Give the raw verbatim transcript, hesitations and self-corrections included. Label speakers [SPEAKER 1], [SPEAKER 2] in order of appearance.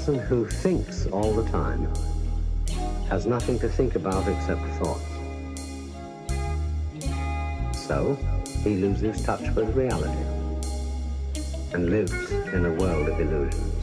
[SPEAKER 1] person who thinks all the time has nothing to think about except thoughts. So, he loses touch with reality and lives in a world of illusions.